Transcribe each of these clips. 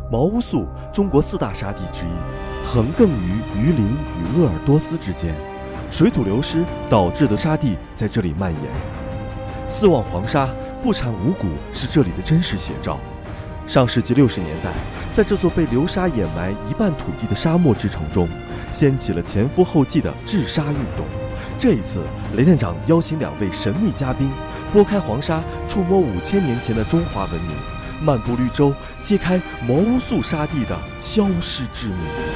毛乌素中国4大沙地之一，横亘于榆林与鄂尔多斯之间，水土流失导致的沙地在这里蔓延。四望黄沙不产五谷是这里的真实写照。上世纪60年代，在这座被流沙掩埋一半土地的沙漠之城中，掀起了前赴后继的治沙运动。这一次，雷探长邀请2位神秘嘉宾，拨开黄沙，触摸5000年前的中华文明，漫步绿洲，揭开毛乌素沙地的消失之谜。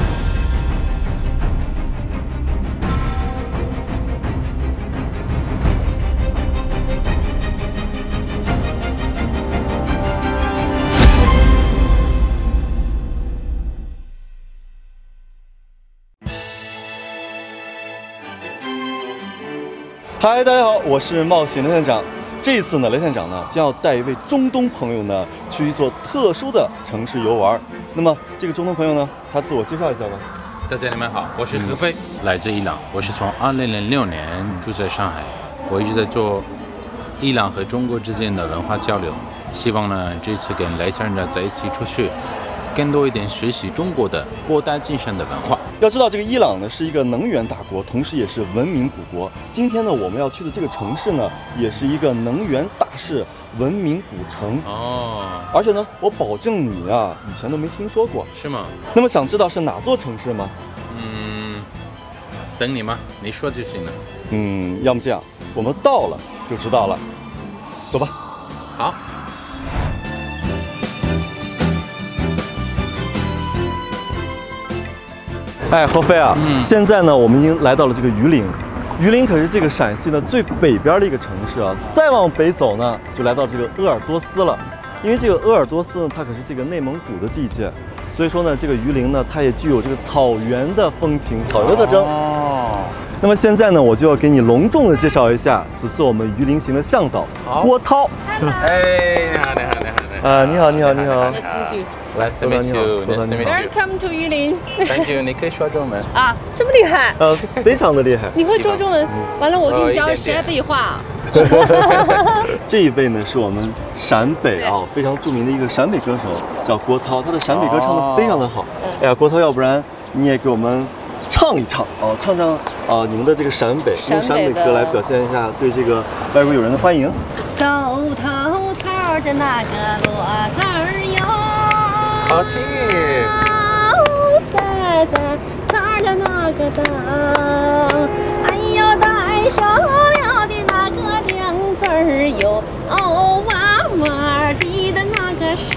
嗨，大家好，我是冒险雷探长。这一次呢，雷探长呢将要带一位中东朋友呢去一座特殊的城市游玩。那么这个中东朋友呢，他自我介绍一下吧。 大家你们好，我是何飞，来自伊朗。我是从2006年住在上海，我一直在做伊朗和中国之间的文化交流。希望呢这次跟雷探长在一起出去，更多一点学习中国的博大精深的文化。 要知道，这个伊朗呢是一个能源大国，同时也是文明古国。今天呢，我们要去的这个城市呢，也是一个能源大市、文明古城哦。而且呢，我保证你啊，以前都没听说过， 是吗？ 那么想知道是哪座城市吗？ 等你吗？你说就行了。 要么这样，我们到了就知道了。走吧。 好。 哎，何飞啊，现在呢，我们已经来到了这个榆林。榆林可是这个陕西呢最北边的一个城市啊。再往北走呢，就来到这个鄂尔多斯了。因为这个鄂尔多斯呢，它可是这个内蒙古的地界，所以说呢，这个榆林呢，它也具有这个草原的风情、草原的特征。那么现在呢，我就要给你隆重的介绍一下此次我们榆林行的向导郭涛。 哎，你好。 你好。 Nice to meet you. Welcome to 榆林。 Thank you. 你可以说中文啊？这么厉害？ 非常的厉害。 你会说中文？完了，我给你教陕北话。 这一位呢是我们陕北啊非常著名的一个陕北歌手，叫郭涛，他的陕北歌唱得非常的好。哎呀，郭涛，要不然你也给我们唱一唱哦，唱你们的这个陕北，用陕北歌来表现一下对这个外国友人的欢迎。 走头的那个骡子儿哟， 好听。 塞的那个灯，哎呦带上了的那个亮字儿哟，哦妈妈的那个声。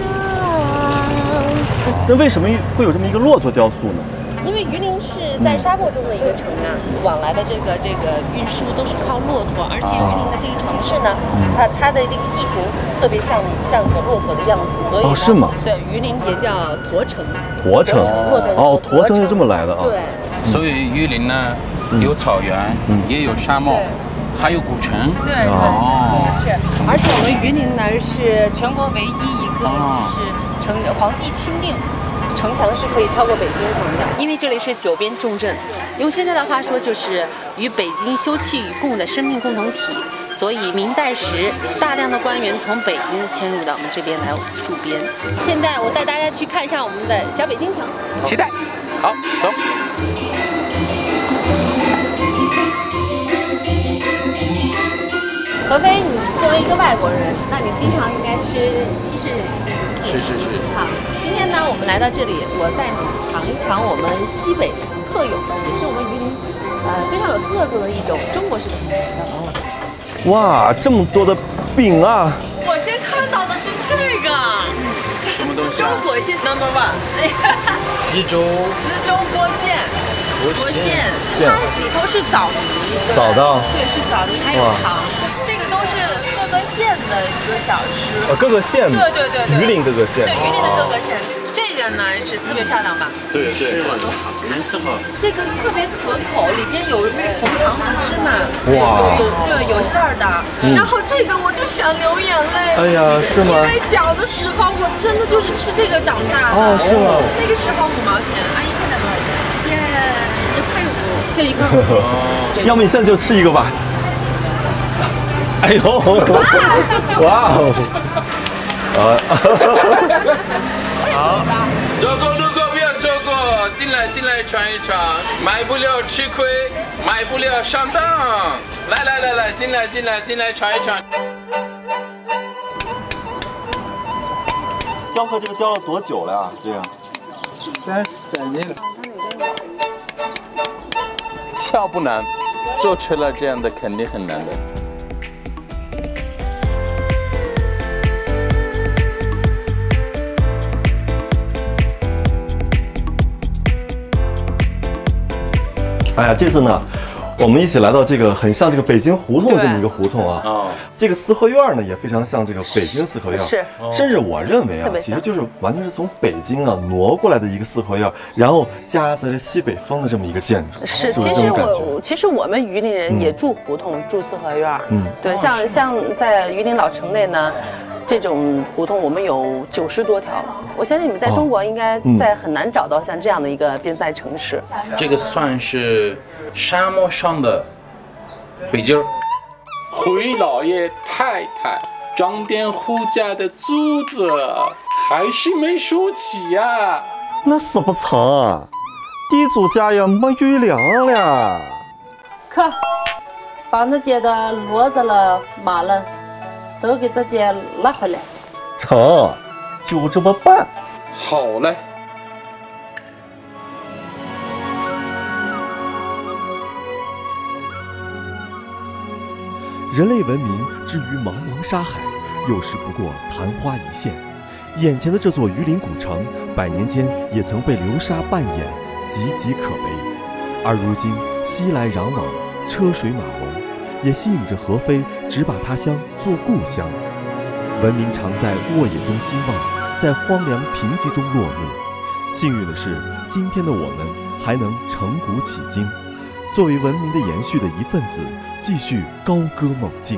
那为什么会有这么一个骆驼雕塑呢？ 因为榆林是在沙漠中的一个城啊，往来的这个运输都是靠骆驼，而且榆林的这个城市呢，它的这个地形特别像个骆驼的样子，所以是吗？ 对，榆林也叫驼城。 驼城， 骆驼驼城是这么来的啊。 对。 所以榆林呢，有草原，也有沙漠，还有古城。 对，是。而且我们榆林呢是全国唯一一个就是皇帝钦定。城墙是可以超过北京城的，因为这里是9边重镇，用现在的话说就是与北京休戚与共的生命共同体。所以明代时，大量的官员从北京迁入到我们这边来戍边。现在我带大家去看一下我们的小北京城， 期待。好，走。 何飞，你作为一个外国人，那你经常应该吃西式是。 好，今天呢，我们来到这里，我带你尝一尝我们西北特有的，也是我们榆林非常有特色的一种中国式的美食。 哇，这么多的饼啊！ 我先看到的是这个， 什么东西？ 中国馅 No.1， 吉州锅馅。锅馅，它里头是枣泥， 枣的， 对，是枣泥，还有糖，这个都是各个县的一个小吃。 各个县， 对， 榆林各个县， 对，榆林的各个县。这个呢是特别漂亮吧？ 对， 颜色好。 这个特别可口，里边有红糖红芝麻， 哇， 有馅儿的。然后这个我就想流眼泪。 哎呀，是吗？ 因为小的时候我真的就是吃这个长大的。 哦，是吗？ 那个时候5毛钱，阿姨现在多少钱？现1块5，现在1块5。 要么你现在就吃一个吧。哎呦，哇哦！ 好。 走过路过不要错过，进来尝一尝，买不了吃亏，买不了上当。来，进来尝一尝。 雕刻这个雕了多久了呀？这样 33年了。敲不难，做出来这样的肯定很难的。 哎呀，这次呢，我们一起来到这个很像这个北京胡同这么一个胡同啊。哦。这个四合院呢，也非常像这个北京四合院。 是。甚至我认为啊，其实就是完全是从北京啊挪过来的一个四合院，然后夹杂着西北风的这么一个建筑。 是，其实我们榆林人也住胡同，住四合院。对，像在榆林老城内呢。这种胡同我们有90多条，我相信你们在中国应该在很难找到像这样的一个边塞城市。 这个算是沙漠上的北京。回老爷太太张店户家的租子还是没收起呀。 那是不成啊，地主家也没余粮了。 可把那街的骡子了马了都给这街拉回来。 成，就这么办。 好嘞。 人类文明之于茫茫沙海，有时不过昙花一现。眼前的这座榆林古城，100年间也曾被流沙扮演，岌岌可危。而如今熙来攘往，车水马龙，也吸引着何非只把他乡做故乡。文明常在沃野中兴旺，在荒凉贫瘠中落幕。幸运的是，今天的我们还能承古启今，作为文明的延续的一份子，继续高歌猛进。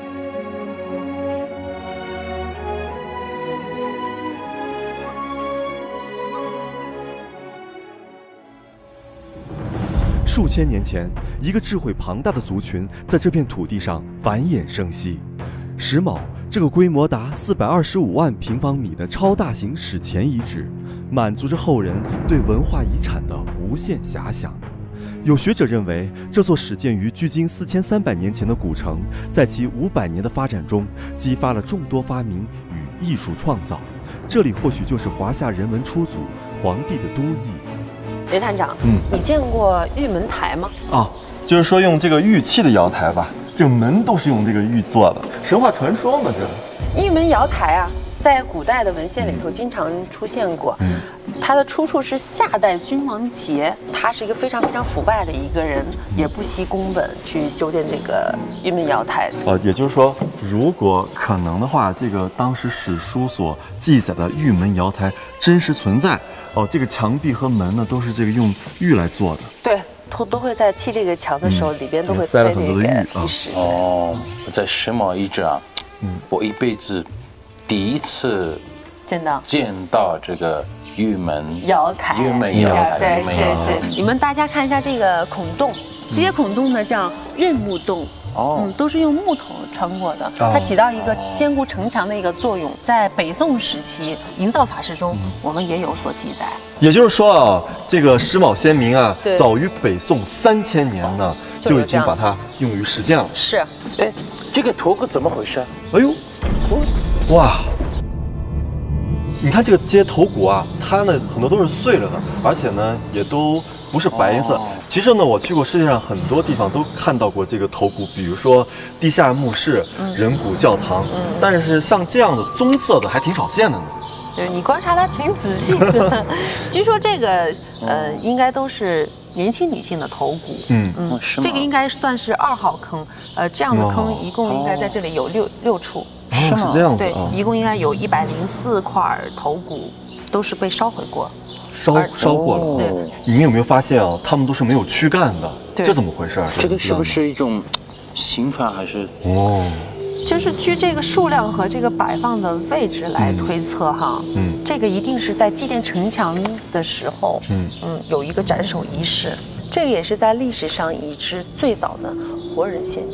数千年前，一个智慧庞大的族群在这片土地上繁衍生息。石峁这个规模达425万平方米的超大型史前遗址，满足着后人对文化遗产的无限遐想。有学者认为，这座始建于距今4300年前的古城，在其500年的发展中，激发了众多发明与艺术创造。这里或许就是华夏人文初祖黄帝的都邑。 雷探长，你见过玉门台吗？ 啊，就是说用这个玉器的瑶台吧，这个门都是用这个玉做的，神话传说嘛，这个。 玉门瑶台啊，在古代的文献里头经常出现过。它的出处是夏代君王桀，他是一个非常腐败的一个人，也不惜工本去修建这个玉门瑶台。 也就是说，如果可能的话，这个当时史书所记载的玉门瑶台真实存在。这个墙壁和门呢，都是这个用玉来做的。对， 都会在砌这个墙的时候，里边都会塞了很多的玉石。 在石峁遗址啊，我一辈子第一次见到这个玉门瑶台。 玉门瑶台， 对，是。你们大家看一下这个孔洞，这些孔洞呢叫刃木洞。都是用木头穿过的，它起到一个坚固城墙的一个作用。在北宋时期营造法式中，我们也有所记载。也就是说啊，这个石峁先民啊，早于北宋3000年呢，就已经把它用于实践了。是， 哎，这个头骨怎么回事？ 哎呦，哇！你看这些头骨啊，它呢很多都是碎了的，而且呢也都不是白色。其实呢，我去过世界上很多地方，都看到过这个头骨，比如说地下墓室、人骨教堂。但是像这样的棕色的还挺少见的呢。对，你观察它挺仔细的。据说这个应该都是年轻女性的头骨。这个应该算是2号坑。这样的坑一共应该在这里有6处。是这样子。对，一共应该有104块头骨，都是被烧毁过。烧过了。对，你们有没有发现啊？他们都是没有躯干的，这怎么回事？ 这个是不是一种刑罚还是？ 就是据这个数量和这个摆放的位置来推测哈。这个一定是在祭奠城墙的时候，有一个斩首仪式。这个也是在历史上已知最早的活人献祭。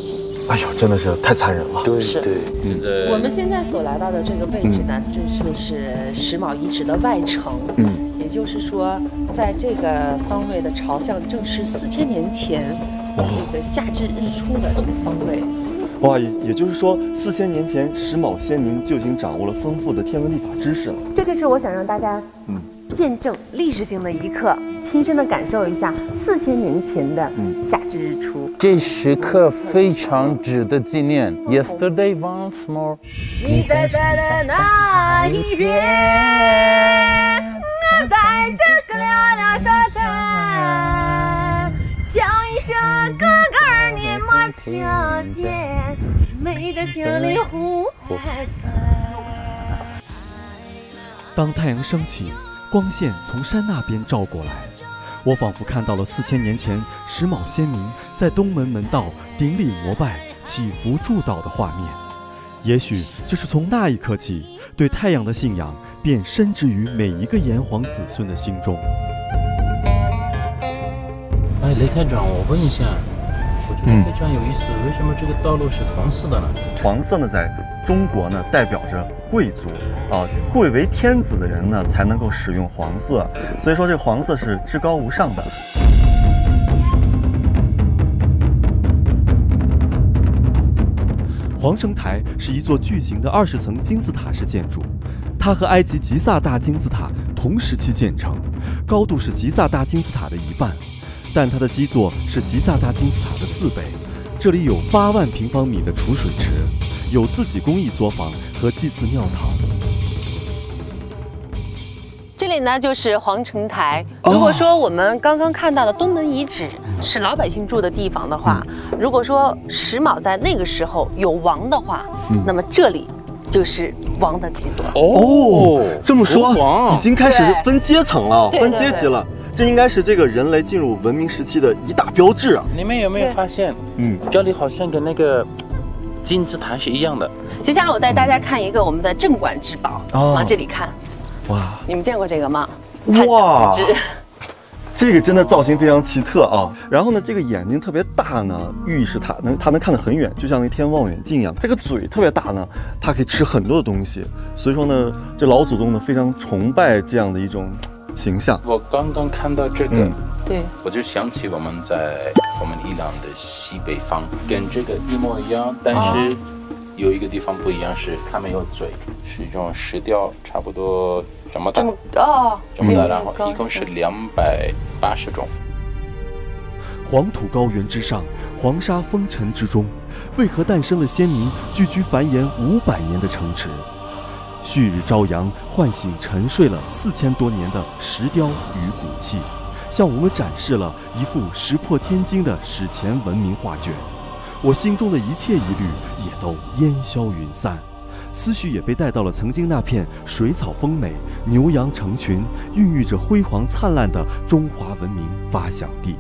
哎呦，真的是太残忍了。 对是对，现在我们现在所来到的这个位置呢，这就是石卯遗址的外城。也就是说，在这个方位的朝向正是4000年前这个夏至日出的这个方位。 哇，也就是说，4000年前石卯先民就已经掌握了丰富的天文历法知识了。 这就是我想让大家见证历史性的一刻，亲身的感受一下4000年前的夏至日出。 这时刻非常值得纪念。Yesterday once more。 你站在的那一边，我在这个亮亮沙滩，唱一首歌儿你莫听见，每点心里呼喊声。 当太阳升起，光线从山那边照过来，我仿佛看到了4000年前石卯先民在东门门道顶礼膜拜、祈福祝祷的画面。也许就是从那一刻起，对太阳的信仰便深植于每一个炎黄子孙的心中。 哎，雷台长，我问一下，我觉得非常有意思，为什么这个道路是黄色的呢？ 黄色呢，在中国呢代表着贵族啊，贵为天子的人呢才能够使用黄色，所以说这个黄色是至高无上的。皇城台是一座巨型的20层金字塔式建筑，它和埃及吉萨大金字塔同时期建成，高度是吉萨大金字塔的1半，但它的基座是吉萨大金字塔的4倍。这里有8万平方米的储水池，有自己工艺作坊和祭祀庙堂。 这里呢就是皇城台。如果说我们刚刚看到的东门遗址是老百姓住的地方的话，如果说石卯在那个时候有王的话，那么这里就是王的居所。 哦，这么说已经开始分阶层了， 对分阶级了。这应该是这个人类进入文明时期的一大标志啊！ 你们有没有发现，这里好像跟那个金字塔是一样的。 接下来我带大家看一个我们的镇馆之宝，往这里看。 哇， 你们见过这个吗？ 哇，这个真的造型非常奇特啊！然后呢，这个眼睛特别大呢，寓意是它能看得很远，就像那天望远镜一样。这个嘴特别大呢，它可以吃很多的东西。所以说呢，这老祖宗呢非常崇拜这样的一种形象。 我刚刚看到这个， 对， 我就想起我们伊朗的西北方跟这个一模一样，但是有一个地方不一样，是它没有嘴，是一种石雕，差不多这么大，这么大，然后一共是280种。 黄土高原之上，黄沙风尘之中，为何诞生了先民聚居繁衍500年的城池？旭日朝阳，唤醒沉睡了4000多年的石雕与骨器，向我们展示了一幅石破天惊的史前文明画卷。我心中的一切疑虑也都烟消云散，思绪也被带到了曾经那片水草丰美、牛羊成群、孕育着辉煌灿烂的中华文明发祥地。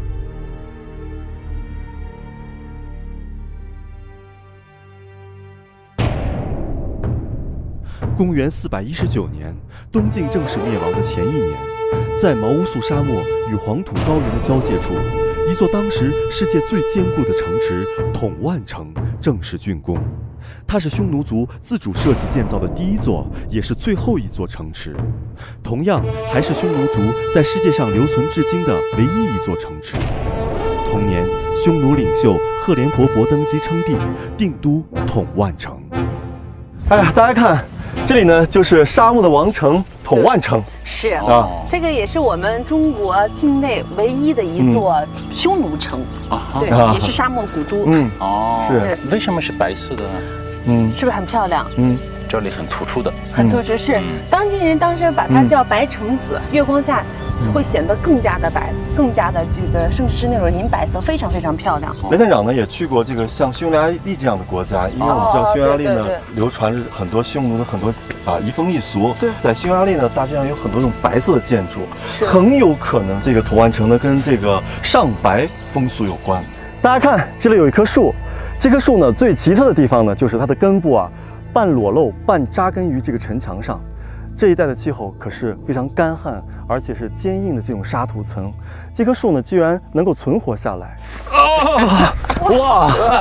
公元419年，东晋正式灭亡的前一年，在毛乌素沙漠与黄土高原的交界处，一座当时世界最坚固的城池统万城正式竣工。它是匈奴族自主设计建造的第一座，也是最后一座城池，同样还是匈奴族在世界上留存至今的唯一一座城池。同年，匈奴领袖赫连勃勃登基称帝，定都统万城。哎呀，大家看，这里呢就是沙漠的王城统万城。 是啊，这个也是我们中国境内唯一的一座匈奴城对，也是沙漠古都。 是。 为什么是白色的呢？ 是不是很漂亮？ 这里很突出的， 很突出。是当地人当时把它叫白橙子，月光下会显得更加的白，更加的这个甚至是那种银白色，非常非常漂亮。 雷探长呢也去过这个像匈牙利这样的国家，因为我们知道匈牙利呢流传着很多匈奴的很多移风易俗。对，在匈牙利呢大街上有很多这种白色的建筑，很有可能这个统万城呢跟这个上白风俗有关。大家看，这里有一棵树，这棵树呢最奇特的地方呢就是它的根部半裸露半扎根于这个城墙上。这一带的气候可是非常干旱，而且是坚硬的这种沙土层。这棵树呢，居然能够存活下来。哇！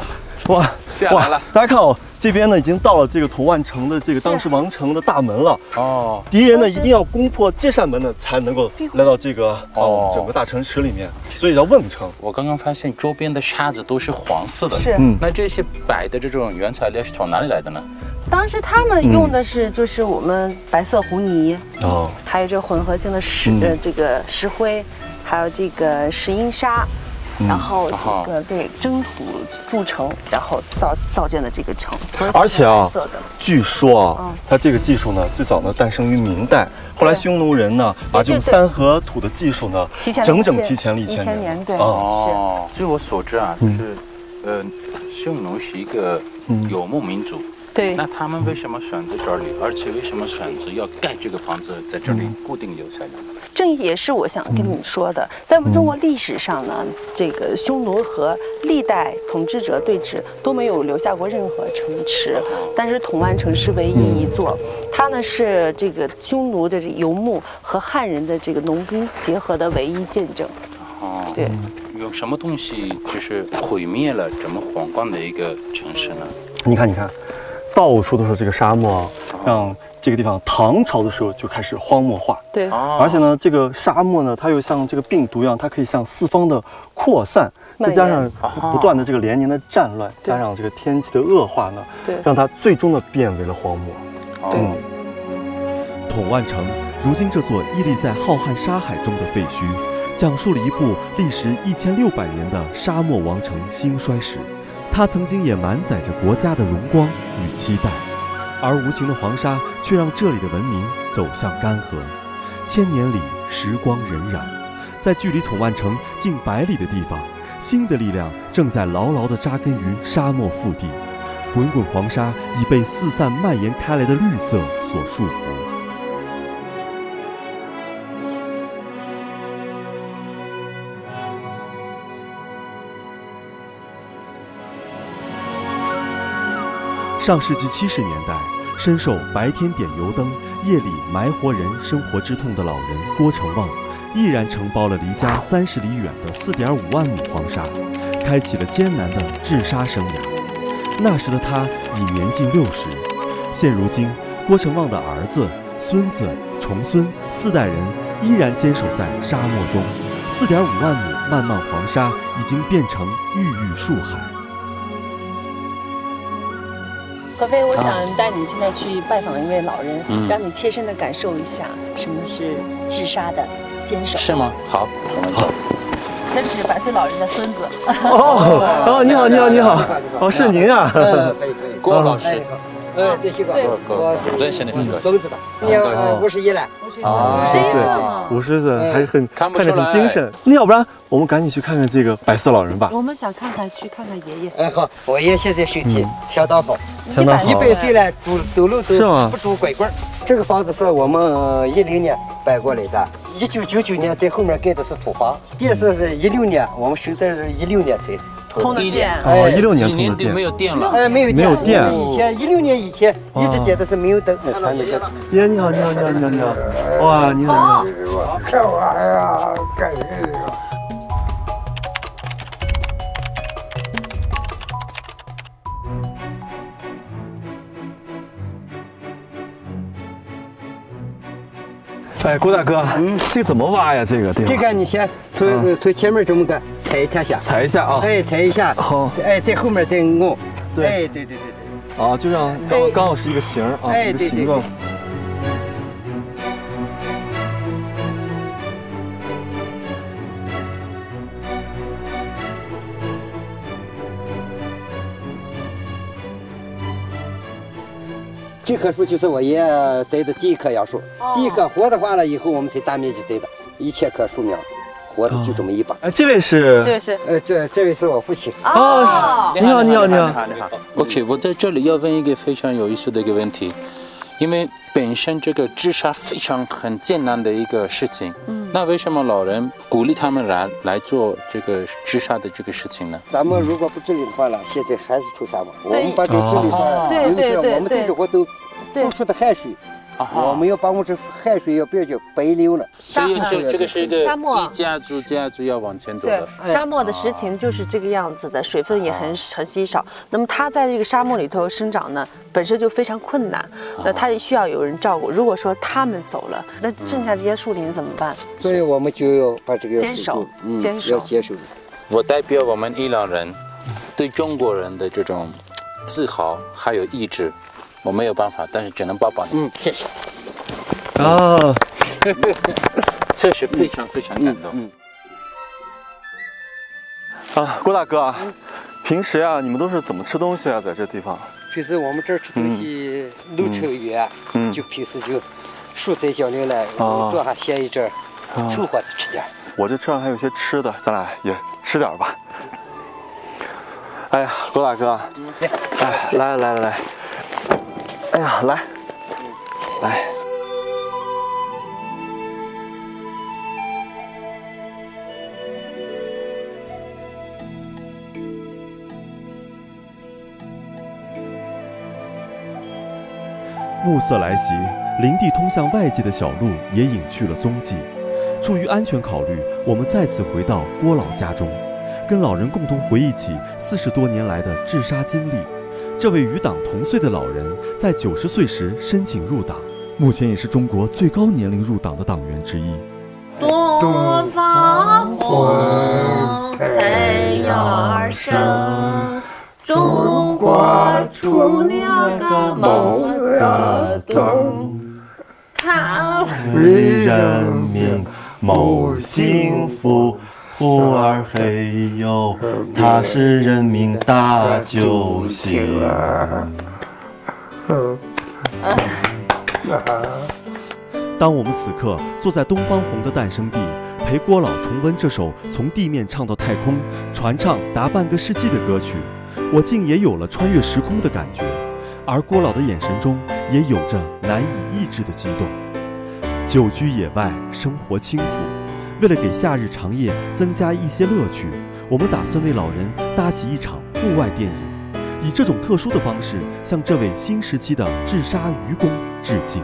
哇， 下来了。 大家看哦，这边呢已经到了这个童万城的这个当时王城的大门了。 哦， 敌人呢一定要攻破这扇门呢，才能够来到这个整个大城池里面，所以叫瓮城。 我刚刚发现周边的沙子都是黄色的， 是， 那这些摆的这种原材料是从哪里来的呢？ 当时他们用的是就是我们白色糊泥，还有这个混合性的这个石灰，还有这个石英砂。然后这个对蒸土筑成，然后造建的这个城。 而且啊，据说啊，它这个技术呢，最早呢诞生于明代，后来匈奴人呢把这种三合土的技术呢，整整提前了1000年。 对， 哦，据我所知啊，就是匈奴是一个游牧民族。 对， 那他们为什么选择这里，而且为什么选择要盖这个房子在这里固定留下来？ 这也是我想跟你说的，在我们中国历史上呢，这个匈奴和历代统治者对峙都没有留下过任何城池，但是统万城是唯一一座，它呢是这个匈奴的游牧和汉人的这个农耕结合的唯一见证。 哦， 对， 用什么东西就是毁灭了这么宏观的一个城市呢？ 你看，到处都是这个沙漠，让这个地方唐朝的时候就开始荒漠化。 对， 而且呢，这个沙漠呢，它又像这个病毒一样，它可以向四方的扩散，再加上不断的这个连年的战乱，加上这个天气的恶化呢，让它最终的变为了荒漠。 对， 统万城如今这座屹立在浩瀚沙海中的废墟，讲述了一部历时1600年的沙漠王城兴衰史。它曾经也满载着国家的荣光与期待，而无情的黄沙却让这里的文明走向干涸。千年里，时光荏苒，在距离统万城近100里的地方，新的力量正在牢牢地扎根于沙漠腹地。滚滚黄沙已被四散蔓延开来的绿色所束缚。上世纪70年代，深受白天点油灯、夜里埋活人生活之痛的老人郭成旺，毅然承包了离家30里远的4.5万亩黄沙，开启了艰难的治沙生涯。那时的他已年近60，现如今，郭成旺的儿子、孙子、重孙4代人依然坚守在沙漠中，4.5万亩漫漫黄沙已经变成郁郁树海。 何飞，我想带你现在去拜访一位老人，让你切身的感受一下什么是治沙的坚守。 是吗？好，我们走。 这是100岁老人的孙子。 哦，你好，哦，是您啊， 郭老师。 对，西瓜，我是孙子的，你51了 ，50岁还是很看着很精神。那要不然我们赶紧去看看这个白色老人吧。 我们想去看看爷爷。 哎，好，我爷爷现在身体相当好 ，100 岁了，走路都不拄拐棍。这个房子是我们10年搬过来的，1999年在后面盖的是土房，电视是16年，我们收的是16年才通的电。 哦，16年几年都没有电了。 没有电。 以前16年以前一直点的是没有灯。 爷，你好，哇，你好。 看我呀，感谢。 哎，郭大哥，这个怎么挖呀？这个你先从前面这么个踩一下， 踩一下啊！ 哎，踩一下，好，哎，在后面再按，对，哎，对， 啊，就让刚好是一个形啊，一个形状。 这棵树就是我爷爷栽的第一棵杨树，第一棵活的话了以后，我们才大面积栽的，1000棵树苗，活的就这么一把。 哎，这位是？ 这位是我父亲。 哦，你好。 OK， 我在这里要问一个非常有意思的一个问题，因为本身这个治沙很艰难的一个事情，那为什么老人鼓励他们来做这个治沙的这个事情呢？ 咱们如果不治理的话呢，现在还是出沙漠。我们把这个治理上，有的时候我们对这活都付出的汗水， 我们要把我这海水要不要叫白流了。 所以这个是一个沙漠一家族要往前走的。 对，沙漠的实情就是这个样子的，水分也很稀少。那么它在这个沙漠里头生长呢，本身就非常困难，那它也需要有人照顾。如果说他们走了，那剩下这些树林怎么办？ 所以我们就要把这个坚守， 要坚守。 我代表我们伊朗人对中国人的这种自豪还有意志，我没有办法，但是只能抱抱你。谢谢。 啊， 这是非常非常感动。 啊，郭大哥啊，平时啊，你们都是怎么吃东西啊？在这地方？ 平时我们这儿吃东西，路程远，就平时就树在小林来，坐下歇一阵，凑合着吃点。 我这车上还有些吃的，咱俩也吃点吧。哎呀，郭大哥，哎，来，哎呀，来。暮色来袭，林地通向外界的小路也隐去了踪迹。出于安全考虑，我们再次回到郭老家中，跟老人共同回忆起40多年来的治沙经历。这位与党同岁的老人在90岁时申请入党，目前也是中国最高年龄入党的党员之一。 多发红，太阳升，中国出了个毛泽东，他为人民谋幸福。呼儿嘿呦，他是人民大救星。当我们此刻坐在东方红的诞生地，陪郭老重温这首从地面唱到太空、传唱达半个世纪的歌曲，我竟也有了穿越时空的感觉，而郭老的眼神中也有着难以抑制的激动。久居野外，生活清苦。为了给夏日长夜增加一些乐趣，我们打算为老人搭起一场户外电影，以这种特殊的方式向这位新时期的治沙渔工致敬。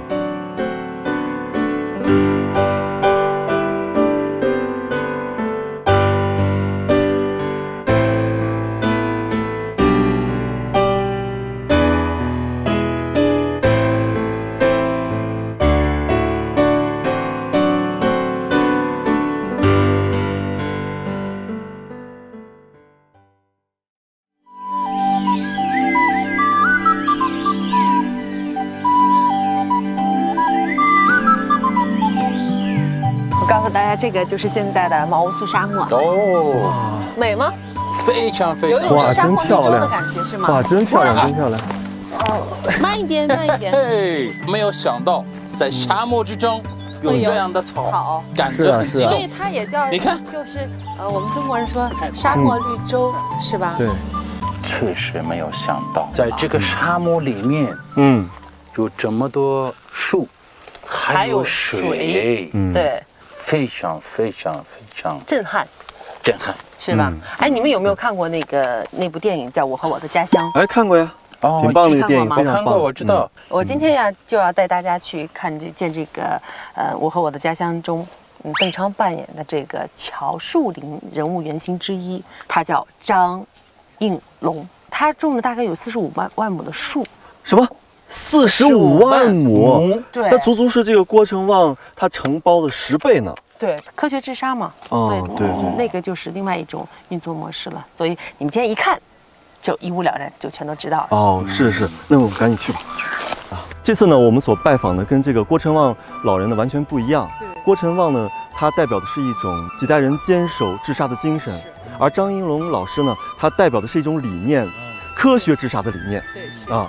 大家，这个就是现在的毛乌素沙漠哦， 美吗？ 非常非常， 有沙漠绿洲的感觉是吗？ 哇，真漂亮，真漂亮！ 慢一点，慢一点。 嘿，没有想到在沙漠之中有这样的草，感觉很激动。 所以它也叫， 你看， 就是我们中国人说沙漠绿洲是吧？ 对， 确实没有想到，在这个沙漠里面，有这么多树，还有水， 对。 非常非常非常震撼，是吧？哎，你们有没有看过那部电影叫《我和我的家乡》？ 哎，看过呀，挺棒的一个电影，非常棒。 看过，我知道。 我今天呀就要带大家去看这个《我和我的家乡》中，邓超扮演的这个乔树林人物原型之一，他叫张应龙，他种了大概有45万亩的树。 什么？45万亩， 对， 那足足是这个郭成旺他承包的10倍呢。 对，科学治沙嘛， 对， 那个就是另外一种运作模式了。所以你们今天一看，就一目了然，就全都知道了。 哦，是，那我们赶紧去吧。这次呢，我们所拜访的跟这个郭成旺老人呢完全不一样。郭成旺呢，他代表的是一种几代人坚守治沙的精神，而张应龙老师呢，他代表的是一种理念，科学治沙的理念。啊。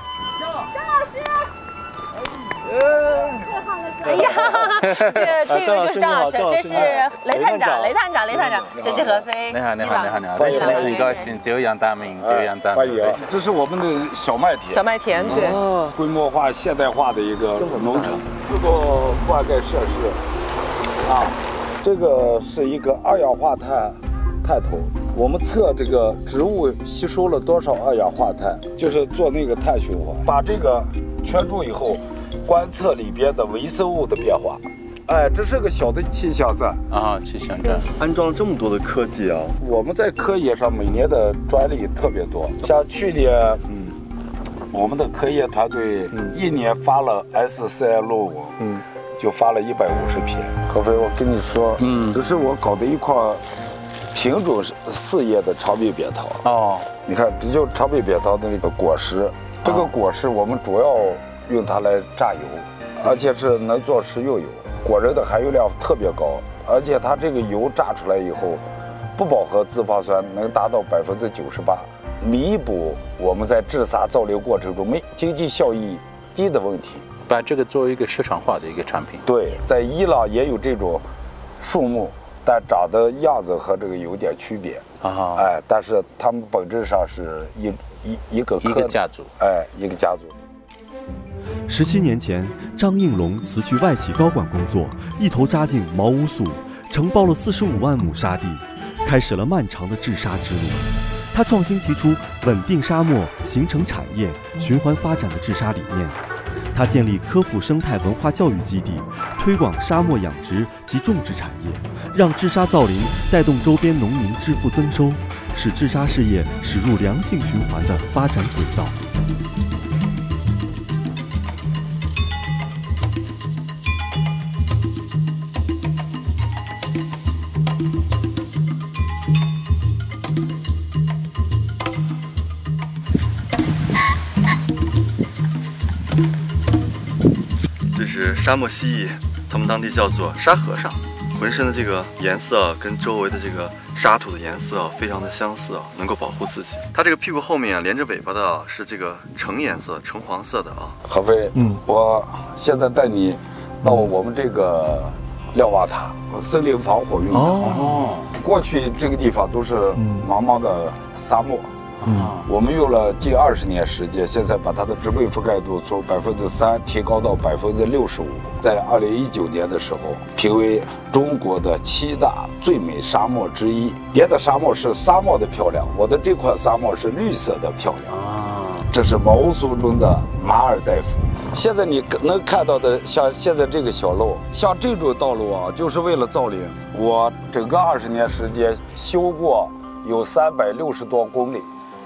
哎呀，这个就是张老师，这是雷探长，这是何飞。 你好，认识你很高兴，久仰大名。 这是我们的小麦田。 小麦田，对， 规模化、现代化的一个农场，4座灌溉设施。啊，这个是一个二氧化碳探头，我们测这个植物吸收了多少二氧化碳，就是做那个碳循环。把这个圈住以后， 观测里边的微生物的变化。哎，这是个小的气象站啊，气象站安装了这么多的科技啊！ 我们在科研上每年的专利特别多，像去年，我们的科研团队一年发了 SCI 论文，就发了150篇。合肥，我跟你说，这是我搞的一块品种4叶的长柄扁桃。哦，你看，这就长柄扁桃的那个果实，这个果实我们主要用它来榨油，而且是能做食用油。果仁的含油量特别高，而且它这个油榨出来以后，不饱和脂肪酸能达到98%，弥补我们在制砂造林过程中经济效益低的问题。 把这个作为一个市场化的一个产品。 对，在伊朗也有这种树木，但长的样子和这个有点区别啊。哎，但是它们本质上是一个家族， 哎，一个家族。 17年前，张应龙辞去外企高管工作，一头扎进毛乌素，承包了45万亩沙地，开始了漫长的治沙之路。他创新提出稳定沙漠、形成产业、循环发展的治沙理念。他建立科普生态文化教育基地，推广沙漠养殖及种植产业，让治沙造林带动周边农民致富增收，使治沙事业驶入良性循环的发展轨道。 这是沙漠蜥蜴，他们当地叫做沙和尚，浑身的这个颜色跟周围的这个沙土的颜色非常的相似，能够保护自己。它这个屁股后面连着尾巴的是这个橙颜色、橙黄色的啊。 合肥，我现在带你到我们这个瞭望塔森林防火用的。哦，过去这个地方都是茫茫的沙漠。我们用了近20年时间，现在把它的植被覆盖度从3%提高到65%。在2019年的时候，评为中国的7大最美沙漠之一。别的沙漠是沙漠的漂亮，我的这块沙漠是绿色的漂亮。这是毛乌素中的马尔代夫。现在你能看到的，像现在这个小路，像这种道路啊，就是为了造林。我整个20年时间修过有360多公里。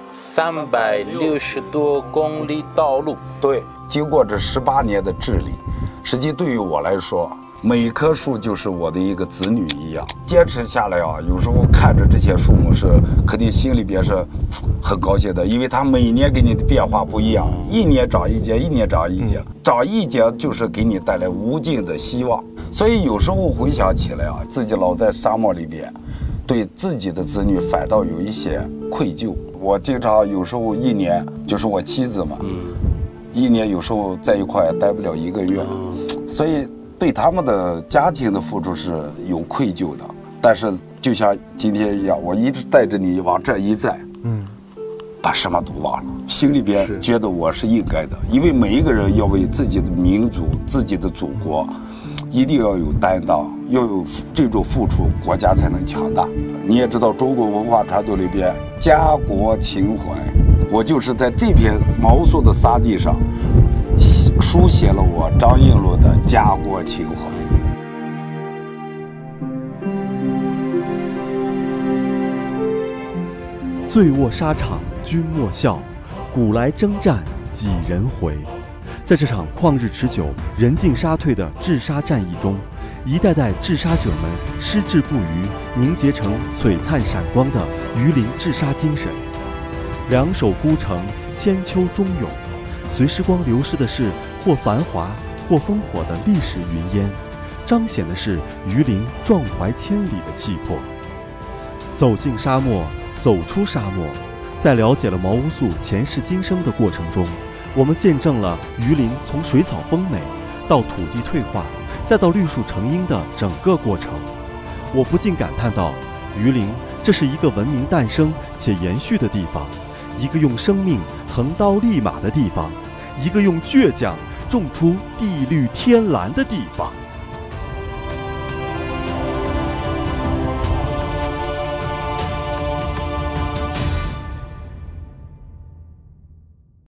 360多公里道路， 对，经过这18年的治理，实际对于我来说，每棵树就是我的一个子女一样。坚持下来啊，有时候看着这些树木是肯定心里边是很高兴的，因为它每年给你的变化不一样，一年长一节，一年长一节，长一节就是给你带来无尽的希望。所以有时候回想起来啊，自己老在沙漠里边，对自己的子女反倒有一些愧疚。我经常有时候一年，就是我妻子嘛，一年有时候在一块待不了1个月，所以对他们的家庭的付出是有愧疚的。但是就像今天一样，我一直带着你往这一站，把什么都忘了，心里边觉得我是应该的，因为每一个人要为自己的民族、自己的祖国，一定要有担当，要有这种付出，国家才能强大。你也知道，中国文化传统里边家国情怀，我就是在这片毛乌素的沙地上，书写了我张应龙的家国情怀。 醉卧沙场君莫笑，古来征战几人回。在这场旷日持久、人尽沙退的治沙战役中，一代代治沙者们矢志不渝，凝结成璀璨闪光的榆林治沙精神。两手孤城，千秋忠勇。随时光流逝的是或繁华或烽火的历史云烟，彰显的是榆林壮怀千里的气魄。走进沙漠，走出沙漠，在了解了毛乌素前世今生的过程中，我们见证了榆林从水草丰美到土地退化，再到绿树成荫的整个过程。我不禁感叹道，榆林这是一个文明诞生且延续的地方，一个用生命横刀立马的地方，一个用倔强种出地绿天蓝的地方。